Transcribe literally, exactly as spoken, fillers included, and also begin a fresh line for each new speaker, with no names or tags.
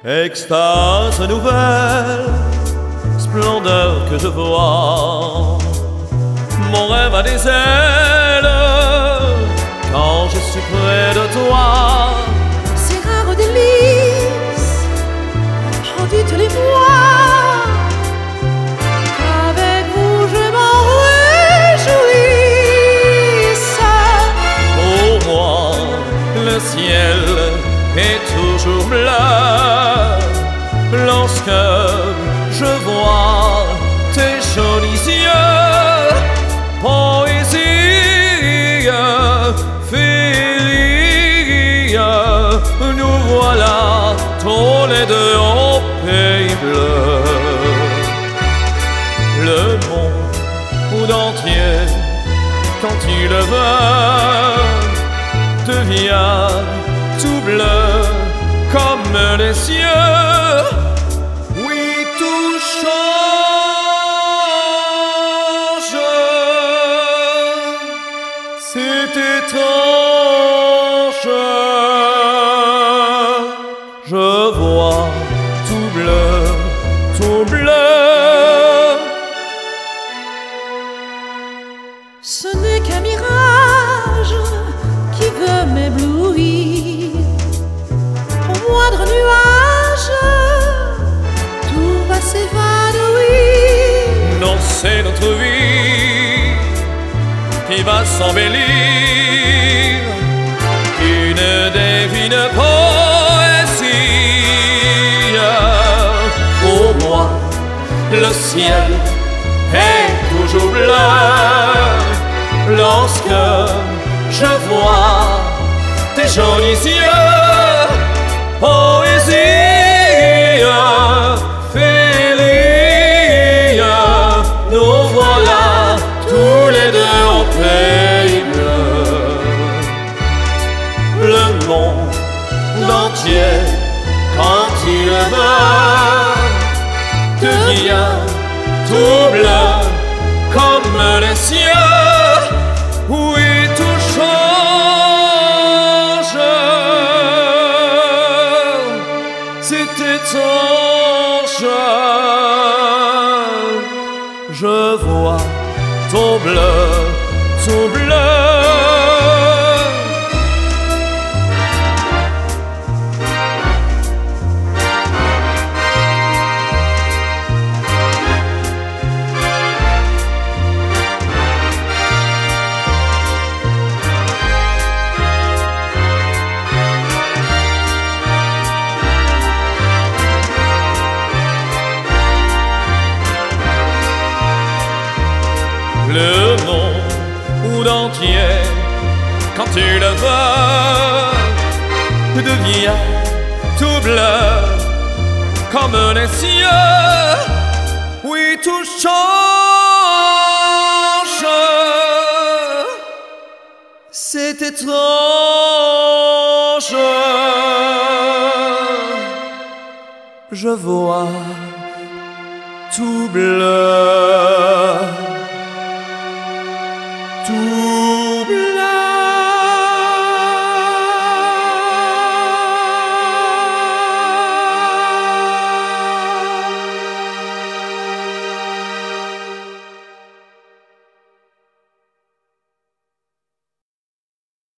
Extase nouvelle, splendeur que je vois. Mon rêve a des ailes quand je suis près de toi.
Ces rares délices, rendus tous les mois. Avec vous je m'en réjouisse.
Pour moi, le ciel est toujours bleu lorsque je vois tes jolis yeux. Poésie, féerie, nous voilà tous les deux au pays bleu. Le monde entier, quand il le veut, devient tout bleu comme les cieux. Oui, tout change. C'est étrange. Je vois tout bleu, tout bleu.
Ce n'est qu'un mirage qui veut m'éblouir. Au moindre nuage, tout va s'évanouir.
Non, c'est notre vie qui va s'embellir. Une divine poésie. Pour moi, le ciel est toujours bleu lorsque je vois tes jolis yeux. Poésie, féerie, nous voilà tous les deux au pays bleu. Le monde entier, quand il veut, devient tout bleu comme les cieux. Oui, tout change. C'est étrange. Je vois tout bleu, tout bleu. Le monde entier, quand tu le veux, devient tout bleu comme les cieux. Oui, tout change. C'est étrange. Je vois tout bleu.